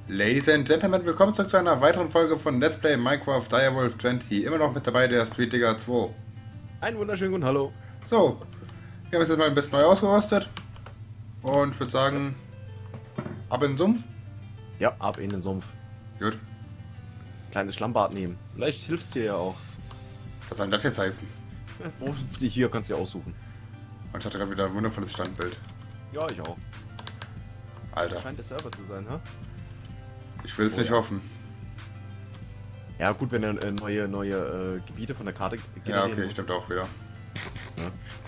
Ladies and Gentlemen, willkommen zurück zu einer weiteren Folge von Let's Play Minecraft Direwolf 20. Immer noch mit dabei der Street Digger 2. Einen wunderschönen guten Hallo. So, wir haben uns jetzt mal ein bisschen neu ausgerüstet. Und ich würde sagen, ab in den Sumpf. Ja, ab in den Sumpf. Gut. Kleines Schlammbad nehmen. Vielleicht hilft's dir ja auch. Was soll denn das jetzt heißen? Oh, hier kannst du dir aussuchen. Und ich hatte gerade wieder ein wundervolles Standbild. Ja, ich auch. Alter, Scheint der Server zu sein, hä? ich will es nicht hoffen. Ja gut, wenn er neue Gebiete von der Karte Ja, generieren okay, muss. stimmt auch wieder. Ja.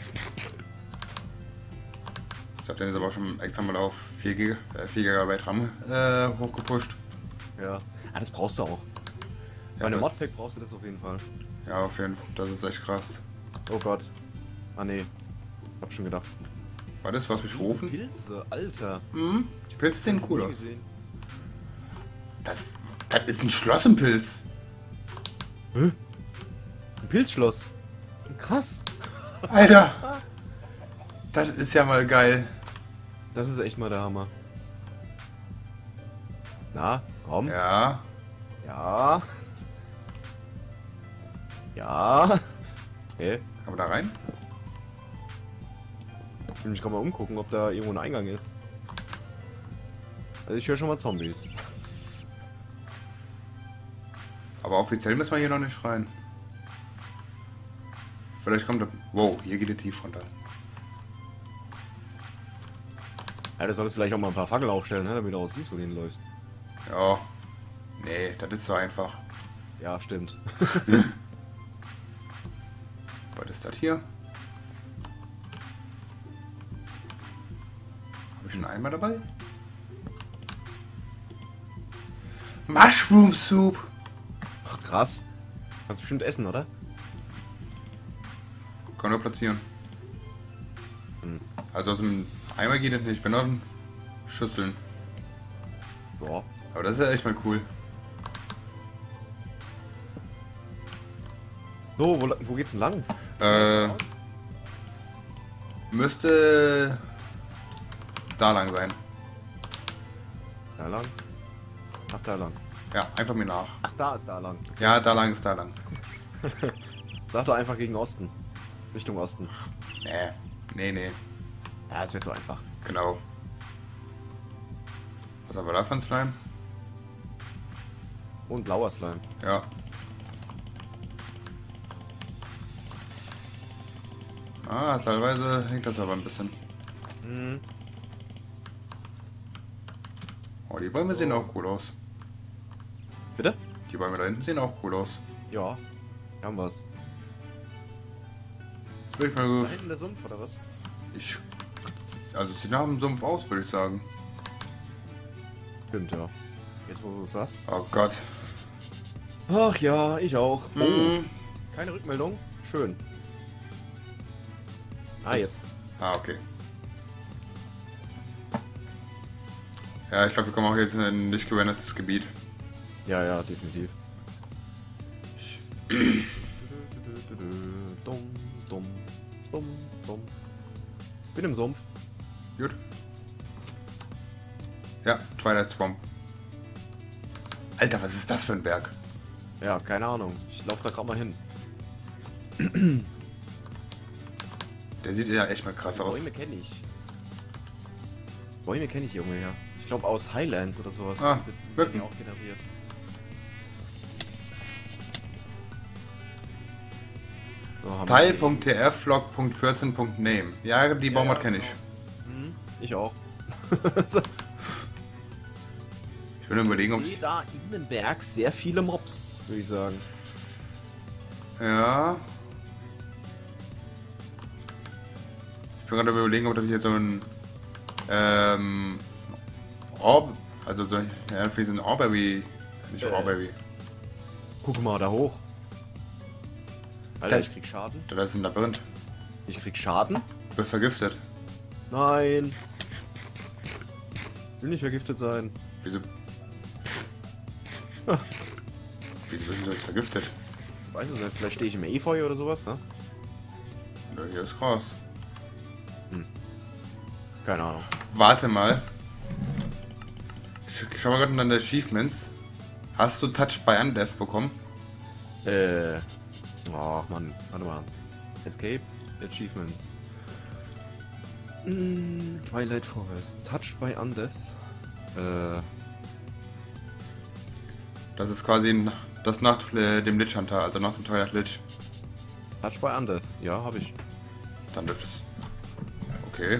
Ich habe den jetzt aber auch schon extra mal auf 4 GB RAM hochgepusht. Ja. Ah, das brauchst du auch. Bei einem Modpack brauchst du das auf jeden Fall. Ja, auf jeden Fall. Das ist echt krass. Oh Gott. Ah nee. Hab schon gedacht. War das, was mich rufen? Pilze, Alter. Mhm. Die Pilze sehen cool Nie aus. gesehen. Das ist ein Schloss im Pilz. Hä? Ein Pilzschloss. Krass. Alter! Das ist ja mal geil. Das ist echt mal der Hammer. Na, komm. Ja. Ja. Ja. Okay. Kann man da rein? Ich will mich gerade mal umgucken, ob da irgendwo ein Eingang ist. Also ich höre schon mal Zombies. Aber offiziell müssen wir hier noch nicht rein. Vielleicht kommt da... Wow, hier geht der tief runter. Ja, du solltest vielleicht auch mal ein paar Fackeln aufstellen, ne, damit du auch siehst, wo du hinläufst. Ja. Nee, das ist so einfach. Ja, stimmt. Was ist das hier? Habe ich schon einmal dabei? Mushroom Soup! Ach, krass. Kannst bestimmt essen, oder? Kann nur platzieren. Hm. Also aus dem Eimer geht das nicht, wenn dann Schüsseln. Ja. Aber das ist ja echt mal cool. So, wo geht's denn lang? Müsste da lang sein. Da lang? Ach, da lang. Ja, einfach mir nach. Ach, da ist da lang. Ja, da lang ist da lang. Sag doch einfach gegen Osten. Richtung Osten. Nee. Ja, es wird so einfach. Genau. Was haben wir da für ein Slime? Und blauer Slime. Ja. Ah, teilweise hängt das aber ein bisschen. Hm. Oh, die Bäume sehen auch cool aus. Bitte? Die Bäume da hinten sehen auch cool aus. Ja. Haben wir's. Will ich mal Da hinten der Sumpf, oder was? also es sieht nach einem Sumpf aus, würde ich sagen. Stimmt, ja. Jetzt, wo du es sagst. Oh Gott. Ach ja, ich auch. Oh, Mhm. keine Rückmeldung. Schön. Ah, jetzt. Ah, okay. Ja, ich glaube, wir kommen auch jetzt in ein nicht gerendertes Gebiet. Ja, ja, definitiv. Dumm, dumm, dumm, dumm. Bin im Sumpf. Gut. Ja, Twilight Swamp. Alter, was ist das für ein Berg? Ja, keine Ahnung. Ich laufe da gerade mal hin. Der sieht ja echt mal krass aus. Bäume kenne ich. Bäume kenne ich irgendwie, ja. Ich glaube aus Highlands oder sowas. Ah, wird wirklich? die auch generiert. So, haben wir die. Teil.tflog.14.name. Ja, die Baumart kenne ich. Hm, ich auch. Ich will nur überlegen, ob Ich ich... sehe da in dem Berg sehr viele Mobs, würde ich sagen. Ja. Ich bin gerade überlegen, ob das hier so ein... Orb... Also so... Ja, für diesen Orberry... Nicht Orberry. Guck mal da hoch. Alter, Das- ich krieg Schaden. Das ist ein Labyrinth. Ich krieg Schaden? Du bist vergiftet. Nein. Will nicht vergiftet sein. Wieso... Ah. Wieso bist du jetzt vergiftet? Ich weiß es nicht, vielleicht stehe ich im Efeu oder sowas, ne? Nö, hier ist raus. Keine Ahnung. Warte mal. Ich Ich schau mal gerade in deine Achievements. Hast du Touch by Undeath bekommen? Ach man, warte mal. Escape, Achievements. Twilight Forest, Touch by Undeath. Das ist quasi das nach dem Lich Hunter, also nach dem Twilight Lich. Touch by Undeath, ja, habe ich. Dann dürfte es. Okay.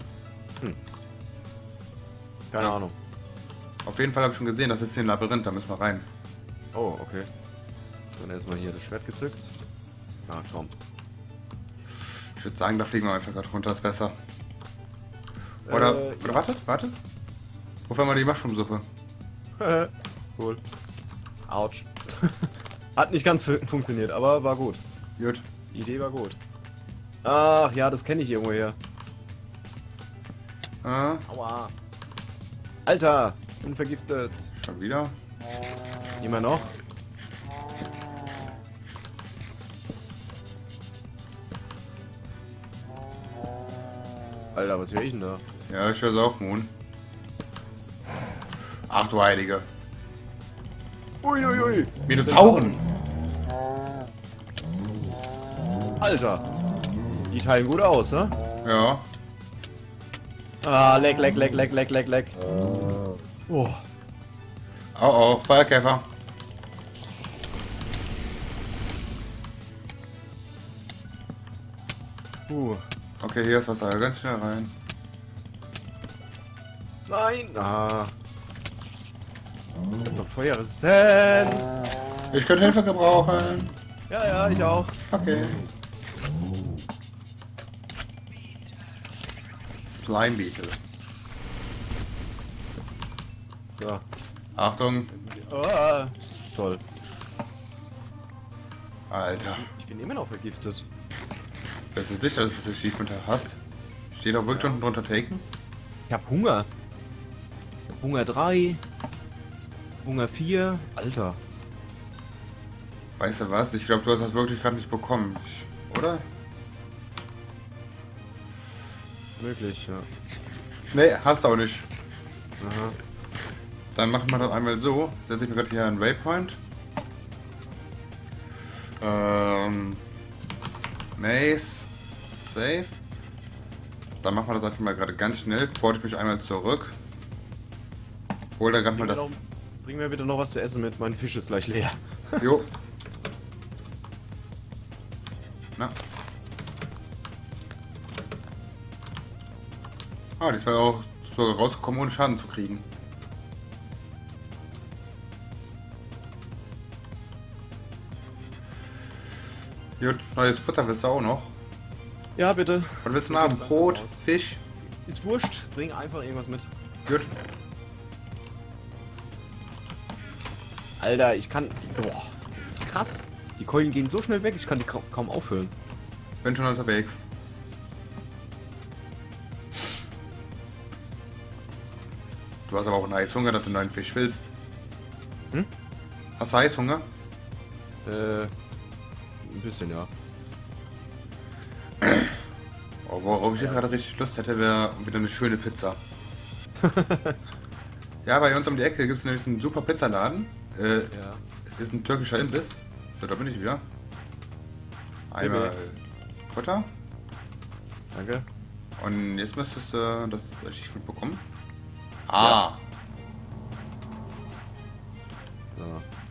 Keine Ahnung. Auf jeden Fall habe ich schon gesehen, das ist hier ein Labyrinth, da müssen wir rein. Oh, okay. Dann erstmal hier das Schwert gezückt. Na komm. Ich würde sagen, da fliegen wir einfach gerade runter, ist besser. Oder ja. warte. Wofür haben wir die Mushroom-Suppe? Cool. Autsch. Hat nicht ganz funktioniert, aber war gut. Gut. Die Idee war gut. Ach ja, das kenne ich irgendwoher. Aua. Alter, bin vergiftet. Schon wieder? Immer noch? Alter, was höre ich denn da? Ja, ich höre es auch, Moon. Ach du Heilige. Uiuiui. Minotauren. Alter. Die teilen gut aus, ne? Ja. Ah, leck. Oh. Oh, Feuerkäfer. Okay, hier ist Wasser. Ganz schnell rein. Nein. Ah. Ich hab doch Feuerresistenz. Ich könnte Hilfe gebrauchen. Ja, ich auch. Okay. Slime Beetle. So. Achtung. Oh. Toll. Alter. Ich bin immer noch vergiftet. Bist du sicher, dass du das Achievement hast? Steht auch wirklich unten drunter Taken? Ich hab Hunger. Hunger 3. Hunger 4. Alter. Weißt du was? Ich glaube, du hast das wirklich gerade nicht bekommen. Oder? Möglich, ja. Nee, hast du auch nicht. Aha. Dann machen wir das einmal so. Setze ich mir gerade hier einen Waypoint. Maze. Save. Dann machen wir das einfach mal gerade ganz schnell. Porte ich mich einmal zurück. Hol da gerade mal das. Bring mir bitte noch was zu essen mit. Mein Fisch ist gleich leer. Jo. Na. Ah, diesmal auch so rausgekommen, ohne Schaden zu kriegen. Gut, neues Futter willst du auch noch? Ja, bitte. Was willst du noch haben? Brot, Fisch? Ist wurscht. Bring einfach irgendwas mit. Gut. Alter, ich kann... Boah, das ist krass. Die Keulen gehen so schnell weg, ich kann die kaum auffüllen. Bin schon unterwegs. Du hast aber auch einen Heißhunger, dass du einen neuen Fisch willst. Hm? Hast du Heißhunger? Ein bisschen, ja. Oh, worauf ich jetzt gerade richtig Lust hätte, wäre wieder eine schöne Pizza. Ja, bei uns um die Ecke gibt es nämlich einen super Pizzaladen. Ja. Ist ein türkischer Imbiss. So, da bin ich wieder. Einmal Futter. Danke. Und jetzt müsstest du das Achievement bekommen. Ah. So.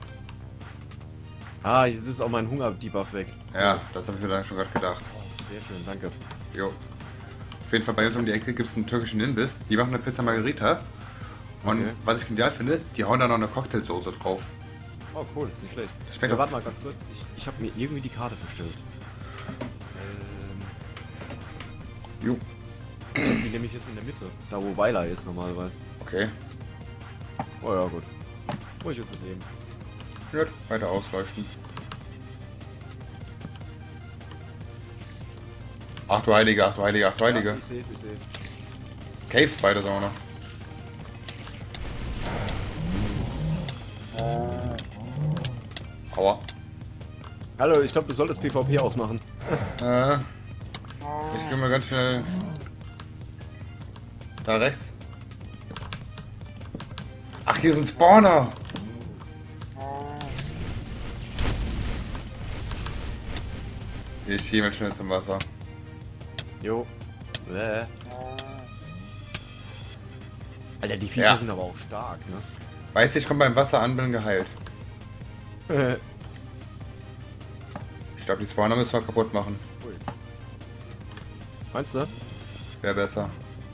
Ah, jetzt ist auch mein Hunger-Debuff weg. Ja, das habe ich mir dann schon gerade gedacht. Oh, sehr schön, danke. Jo. Auf jeden Fall bei uns um die Ecke gibt es einen türkischen Imbiss. Die machen eine Pizza Margherita. Und Okay. was ich genial finde, die hauen da noch eine Cocktailsoße drauf. Oh, cool, nicht schlecht. Schmeckt Ja, doch- warte mal ganz kurz. Ich habe mir irgendwie die Karte verstellt. Jo. Die nehme ich jetzt in der Mitte. Da, wo Weiler ist normalerweise. Okay. Oh ja, gut. Muss ich jetzt mitnehmen. Gut, weiter ausleuchten. Ach du Heilige, ach du Heilige, ach du Heilige. Ja, ich seh's. Cave Spiders auch noch. Aua. Hallo, ich glaube, du solltest PvP ausmachen. Ich gehe mal ganz schnell da rechts. Ach, hier ist ein Spawner. Ich schiebe schnell zum Wasser. Jo. Alter, die Viecher Ja. sind aber auch stark, ne? Weißt du, ich komme beim Wasser an, bin geheilt. Ich glaube, die Spawner müssen wir kaputt machen. Ui. Meinst du? Wäre besser.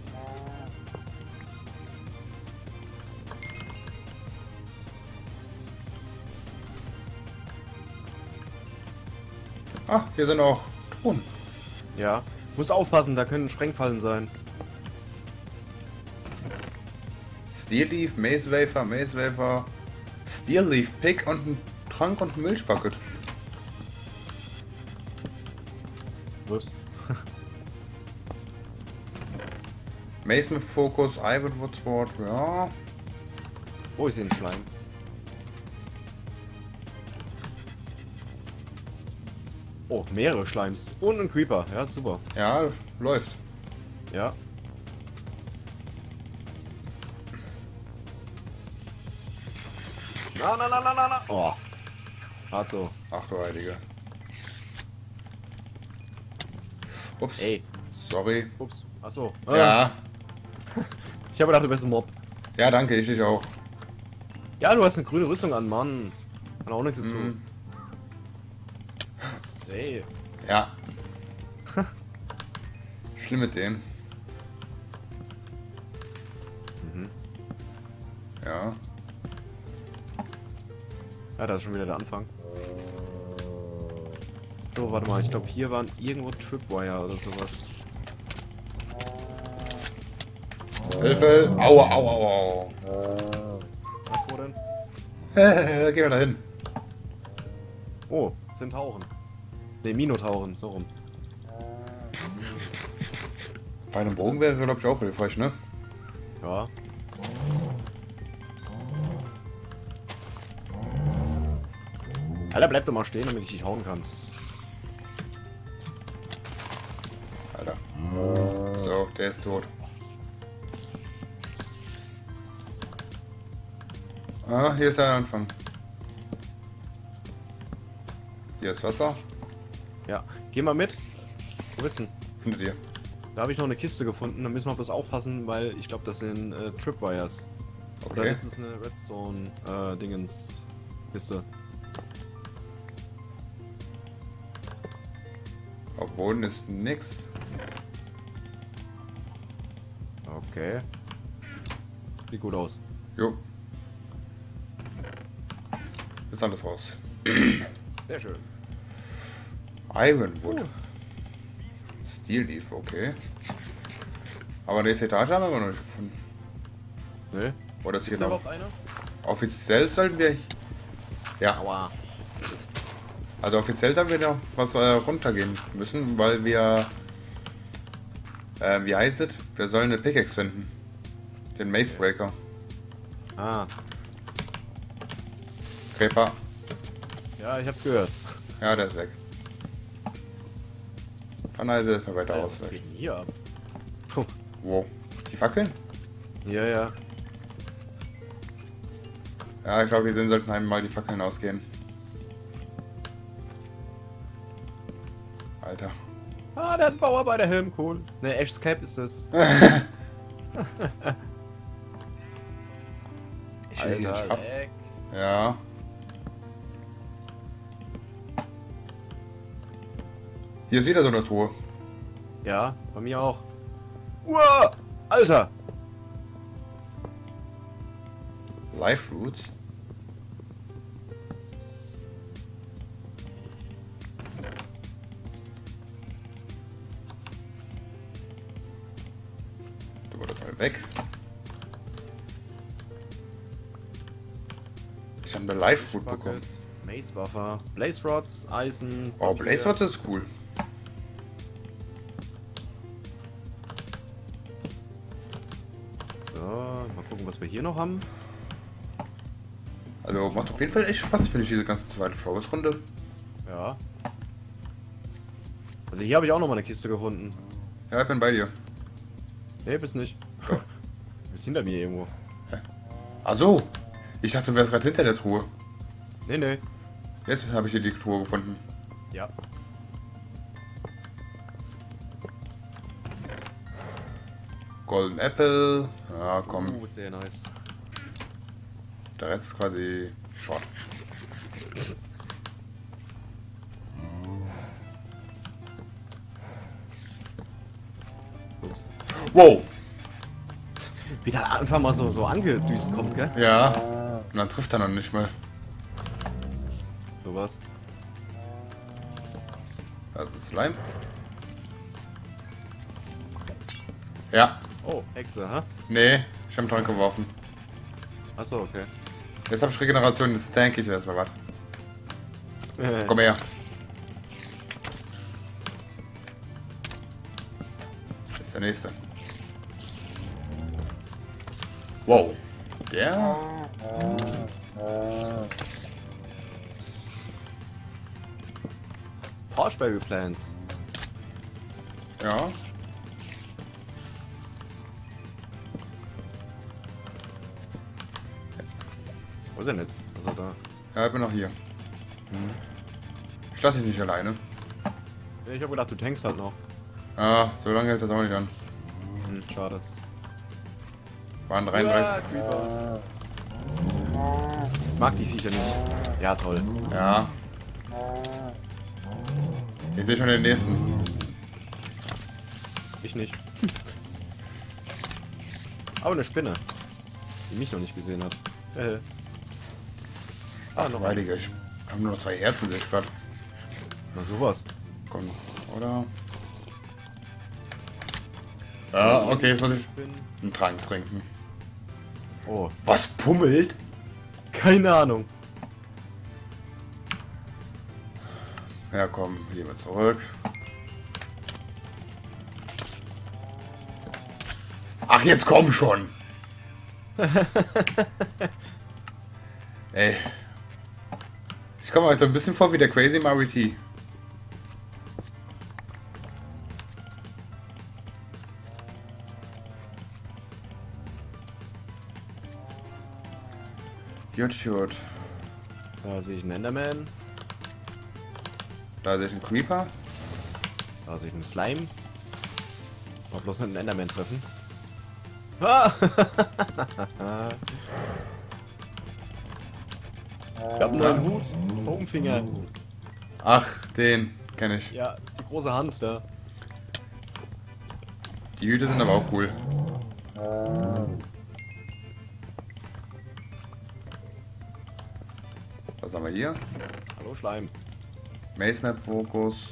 Ah, hier sind auch Truhen. Ja. Muss aufpassen, da können Sprengfallen sein. Steel Leaf, Maze Wafer, Steel Leaf Pick und ein Trank und ein Milchbucket. Was? Mace mit Fokus, Ironwood Sword, ja. Oh, ich sehe einen Schleim. Oh, mehrere Schleims. Und ein Creeper. Ja, super. Ja, läuft. Ja. Na. Oh. Hart so. Ach du Heilige. Ups. Ey. Sorry. Ups. Achso. Ja. Ich habe gedacht, du bist ein Mob. Ja, danke, ich dich auch. Ja, du hast eine grüne Rüstung an, Mann. Kann auch nichts dazu. Mhm. Ey. Ja. Schlimm mit dem. Mhm. Ja. Ja, da ist schon wieder der Anfang. So, warte mal. Ich glaube, hier waren irgendwo Tripwire oder sowas. Hilfe! Aua, aua, aua. Was, wo denn? Geh mal dahin. Oh, Zentauren. Ne, Minotauren, so rum. Bei einem Bogen wäre, glaube ich, auch hilfreich, ne? Ja. Alter, bleib doch mal stehen, damit ich dich hauen kann. Alter. So, der ist tot. Ah, hier ist der Anfang. Hier ist Wasser. Ja, geh mal mit. Wo bist du denn? Hinter dir. Da habe ich noch eine Kiste gefunden, da müssen wir bloß aufpassen, weil ich glaube, das sind Tripwires. Oder Okay. das ist eine Redstone-Dingens-Kiste. Auf Boden ist nix. Okay. Sieht gut aus. Jo. Ist alles raus. Sehr schön. Ironwood. Steel Leaf, okay. Aber die erste Etage haben wir noch nicht gefunden. Ne? Oder ist hier Ist da noch? überhaupt eine? Offiziell sollten wir. Ja, Aua. also offiziell sollten wir noch was runtergehen müssen, weil wir. Wie heißt es? Wir sollen eine Pickaxe finden. Den Macebreaker. Ah. Creeper. Ja, ich hab's gehört. Ja, der ist weg. Dann also erstmal weiter Was aus. geht denn hier ab? Puh. Wo? Die Fackeln? Ja, ja. Ja, ich glaube, wir sollten einmal die Fackeln ausgehen. Alter. Ah, der hat einen Bauarbeiterhelm, cool. Ne, Ash's Cap ist das. Ich will hier schaffen. leck. Ja. Hier ist wieder so eine Truhe. Ja, bei mir auch. Uah, Alter! Life Roots. Du wurdest mal weg. Ich habe eine Life Root bekommen. Mace Buffer, Blaze Rods, Eisen. Oh, Blaze Rods ist cool. So, mal gucken, was wir hier noch haben. Also macht auf jeden Fall echt Spaß, finde ich, diese ganze zweite Flowers-Runde. Ja. Also hier habe ich auch noch mal eine Kiste gefunden. Ja, ich bin bei dir. Nee, bist nicht. Doch. Du bist hinter mir irgendwo. Ach so. Ich dachte, du wärst gerade hinter der Truhe. Nee, nee. Jetzt habe ich hier die Truhe gefunden. Ja. Golden Apple. Ja, komm. Sehr nice. Der Rest ist quasi Short. Ups. Wow. Wie der einfach mal so angedüst kommt, gell? Ja. Und dann trifft er noch nicht mal. Sowas. Das ist Slime. Ja. Oh, Hexe, ha? Nee, ich habe ihn dran geworfen. Achso, okay. Jetzt habe ich Regeneration, jetzt tank ich erstmal was. Komm her. Das ist der nächste. Wow. Der? Torchberry Plants. Ja. Wo ist er denn jetzt? Also da. Ja, ich bin noch hier. Ich lasse dich nicht alleine. Ich hab gedacht, du tankst halt noch. Ah, so lange hält das auch nicht an. Schade. Waren 33. Ich mag die Viecher nicht. Ja, toll. Ja. Ich sehe schon den nächsten. Ich nicht. Aber eine Spinne. Die mich noch nicht gesehen hat. Ach, noch Heilige. Ich habe nur noch 2 Herzen, sehe ich gerade. Na sowas. Komm, oder? Ja, okay, jetzt muss ich einen Trank trinken. Oh. Was pummelt? Keine Ahnung. Ja, komm, lieber zurück. Ach, jetzt komm schon! Ey. Ich komme mir so ein bisschen vor wie der Crazy Mario T. Gut. Da sehe ich einen Enderman. Da sehe ich einen Creeper. Da sehe ich einen Slime. Mal bloß nicht einen Enderman treffen. Ah! Ich hab einen neuen Hut. Foamfinger. Ach, den kenne ich. Ja, die große Hand da. Die Hüte sind aber auch cool. Was haben wir hier? Hallo Schleim. Maze Map Fokus.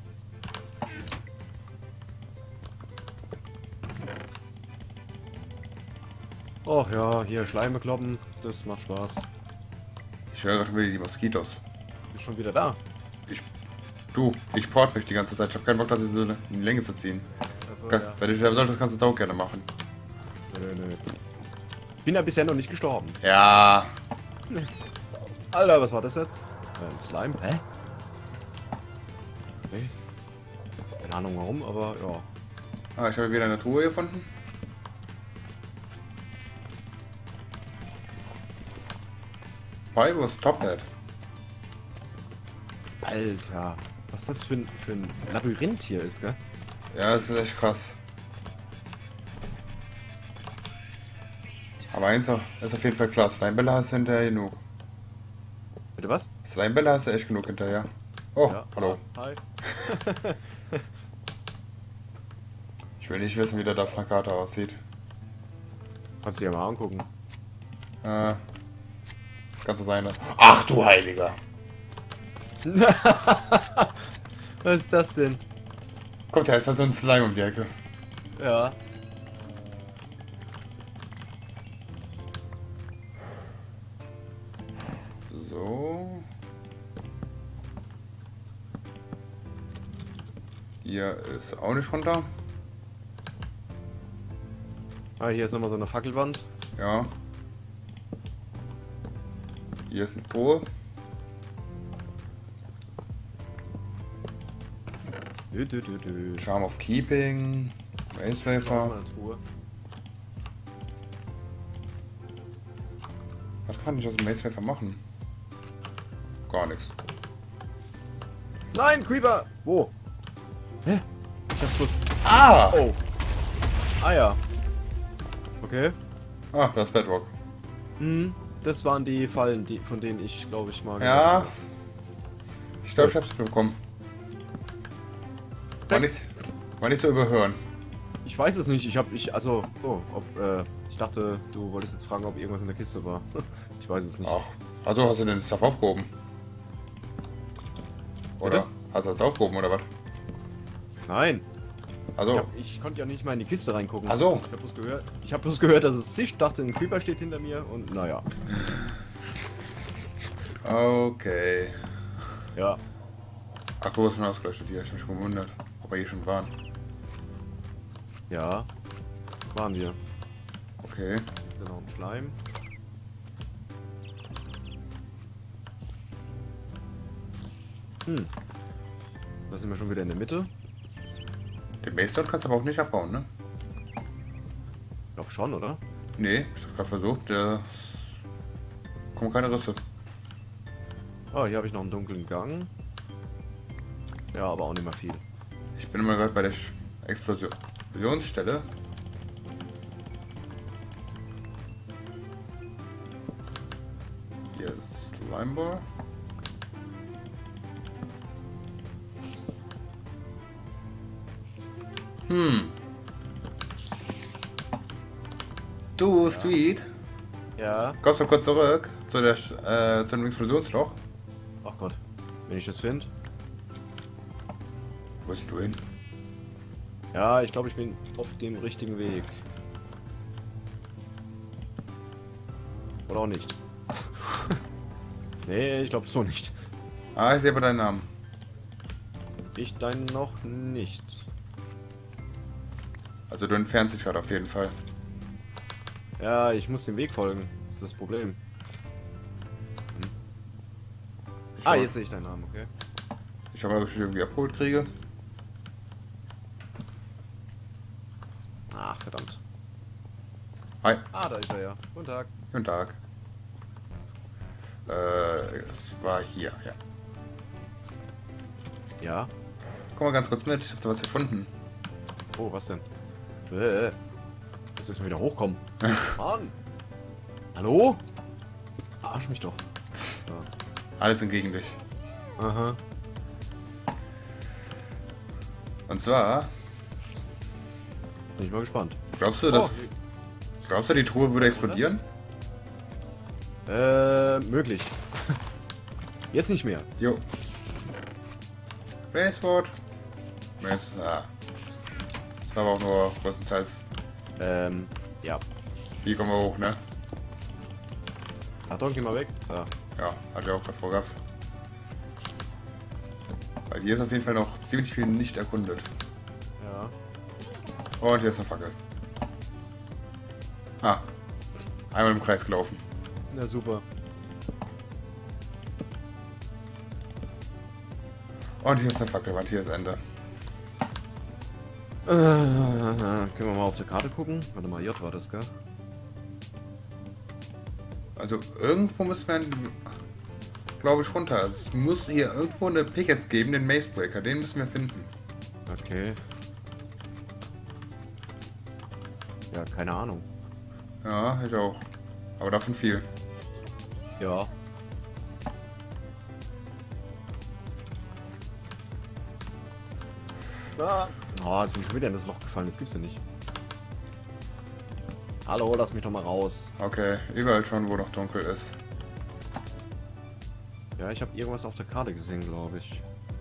Och ja, hier Schleime kloppen. Das macht Spaß. Ich höre schon wieder die Moskitos. Ist schon wieder da. Ich port mich die ganze Zeit. Ich habe keinen Bock, das so in die Länge zu ziehen. Also, Ka- ja. Wenn ich sterben sollte, das kannst du auch gerne machen. Nö. Bin ja bisher noch nicht gestorben. Ja. Alter, was war das jetzt? Ein Slime? Hä? Okay. Keine Ahnung warum, aber ja. Ah, ich habe wieder eine Truhe gefunden. Fire's Top Hat. Alter. Was das für ein Labyrinth hier ist, gell? Ja, das ist echt krass. Aber eins ist auf jeden Fall klar. Slimebella hast du hinterher genug. Bitte was? Slimebella hast du echt genug hinterher. Oh, Ja. hallo. Hi. Ich will nicht wissen, wie der da auf einer Karte aussieht. Kannst du dir mal angucken. Kannst du sein. Ach du Heiliger. Was ist das denn? Kommt, da ist halt so ein Slime um die Ecke. Ja. So. Hier ist auch nicht runter. Ah, hier ist nochmal so eine Fackelwand. Ja. Hier ist eine Truhe. Charm of Keeping. Race Mal Racer. eine Truhe. kann ich aus dem Maze Safer machen? Gar nichts. Nein, Creeper! Wo? Hä? Ich hab's bloß... Ah! Oh. Ah ja. Okay. Ah, das ist Bedrock. Hm, das waren die Fallen, von denen ich, glaube ich, mal... Ja. Ich glaube, ich hab's bekommen. War nicht so überhören. Ich weiß es nicht, ich dachte, du wolltest jetzt fragen, ob irgendwas in der Kiste war. Ich weiß es nicht. Ach, also hast du den Stuff aufgehoben? Oder? Bitte? Hast du das aufgehoben oder was? Nein, Also, ich konnte ja nicht mal in die Kiste reingucken. ach so. Ich habe bloß gehört, dass es zischt, dachte, ein Creeper steht hinter mir und naja. Okay. Ja. Ach, du hast schon ausgeleuchtet hier. Ich hab mich gewundert, ob wir hier schon waren. Ja. Waren wir. Okay. Jetzt ist noch ein Schleim. Da sind wir schon wieder in der Mitte. Den Maze dort kannst du aber auch nicht abbauen, ne? Ich glaube schon, oder? Nee, ich hab gerade versucht. Da kommen keine Risse. Oh, hier habe ich noch einen dunklen Gang. Ja, aber auch nicht mehr viel. Ich bin immer gerade bei der Explosionsstelle. Hier ist Slimeball. Du, Street, Ja. kommst du kurz zurück zu dem Explosionsloch? Ach Gott. Wenn ich das finde. Wo bist du hin? Ja, ich glaube, ich bin auf dem richtigen Weg. Oder auch nicht. Nee, ich glaube so nicht. Ah, ich sehe aber deinen Namen. Ich deinen noch nicht. Also du entfernst dich gerade auf jeden Fall. Ja, ich muss dem Weg folgen. Das ist das Problem. Ich Ah, schau- jetzt sehe ich deinen Namen, okay. Ich schau mal, ob ich dich irgendwie abgeholt kriege. Ach, verdammt. Hi, Ah, da ist er ja. Guten Tag. guten Tag. Es war hier, ja. Ja? Komm mal ganz kurz mit, ich hab da was gefunden. Oh, was denn? Muss jetzt mal wieder hochkommen. Mann! Hallo? Arsch mich doch. Ja. Alles sind gegen dich. Aha. Und zwar, Bin ich mal gespannt. glaubst du, glaubst du, die Truhe würde explodieren? Möglich. Jetzt nicht mehr. Jo. Racewort. Das war aber auch nur größtenteils. Ja. Hier kommen wir hoch, ne? Achtung, geh mal weg. Ja. Ja, hatte ich auch gerade vorgehabt. Weil hier ist auf jeden Fall noch ziemlich viel nicht erkundet. Ja. Und hier ist eine Fackel. Ah. Einmal im Kreis gelaufen. Na super. Und hier ist eine Fackelwand, hier ist Ende. Können wir mal auf der Karte gucken? Warte mal, J war das, gell? Also irgendwo müssen wir, glaube ich, runter. Es muss hier irgendwo eine Pickaxe geben, den Macebreaker. Den müssen wir finden. Okay. Ja, keine Ahnung. Ja, ich auch. Aber davon viel. Ja. Ah. Oh, jetzt bin ich schon wieder in das Loch gefallen. Das gibt's ja nicht. Hallo, lass mich doch mal raus. Okay, überall schon, wo noch dunkel ist. Ja, ich habe irgendwas auf der Karte gesehen, glaube ich.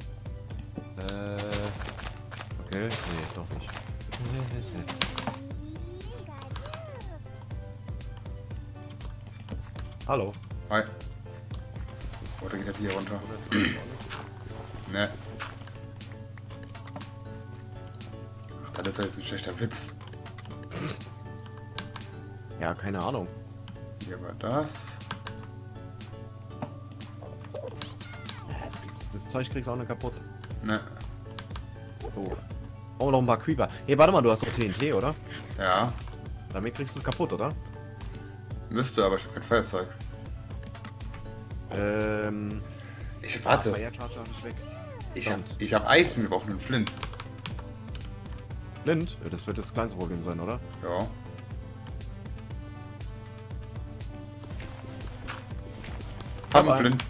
Okay. Nee, doch nicht. Hallo. Hi. Oder geht das hier runter? Ne. Ach, das ist jetzt ein schlechter Witz. Ja, keine Ahnung. Hier war das. Das Zeug kriegst du auch nicht kaputt. Ne. Doof. Oh, noch ein paar Creeper. Hey, warte mal, du hast doch TNT, oder? Ja. Damit kriegst du es kaputt, oder? Müsste, aber ich habe kein Feuerzeug. Ich warte. Fire Charger hab ich weg. Ich hab Eisen, wir brauchen einen Flint. Flint? Ja, das wird das kleinste Problem sein, oder? Ja. Haben einen Flint.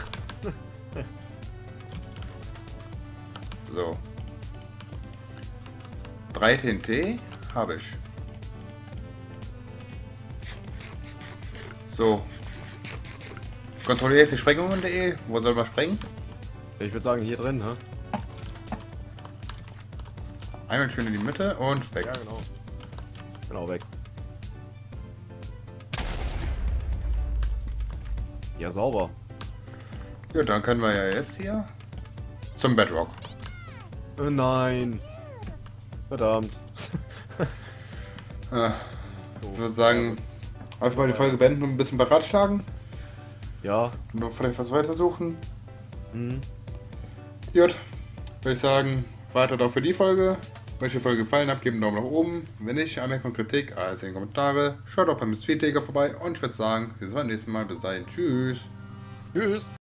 So. 3 TNT habe ich. So. Kontrollierte Sprengungen.de. Wo soll man sprengen? Ich würde sagen, hier drin, ne? Einmal schön in die Mitte und weg. Ja, genau. Genau, weg. Ja, sauber. Ja, dann können wir ja jetzt hier zum Bedrock. Nein. Verdammt. Ich würde sagen, einfach mal die Folge beenden und ein bisschen beratschlagen. Ja. Und noch vielleicht was weiter suchen. Mhm. Gut, würde ich sagen, weiter auch für die Folge. Wenn euch die Folge gefallen hat, gebt einen Daumen nach oben. Wenn nicht, Anmerkung und Kritik, alles in die Kommentare. Schaut auch beim Street vorbei und ich würde sagen, wir sehen uns beim nächsten Mal. Bis dahin, tschüss. Tschüss.